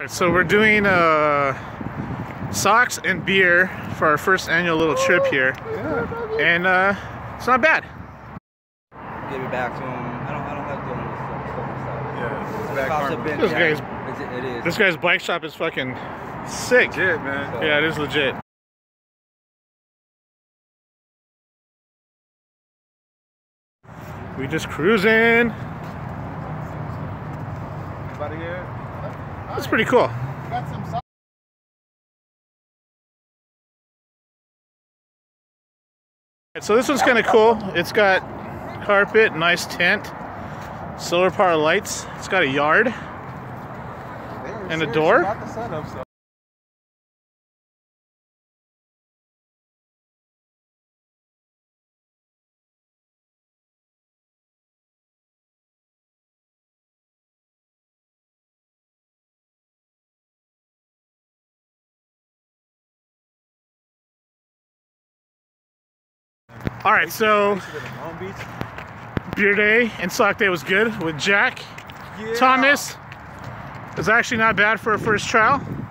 So we're doing socks and beer for our first annual little trip here, and it's not bad. Give it back to him. I don't like doing this stuff. Yeah, this guy's bike shop is fucking sick. Legit, man. Yeah, it is legit. We just cruising. Anybody here? That's pretty cool. Got some socks. So this one's kind of cool. It's got carpet, nice tent, solar power lights. It's got a yard and a door. All right, so beer day and sock day was good with Jack. Thomas. It's actually not bad for a first trial.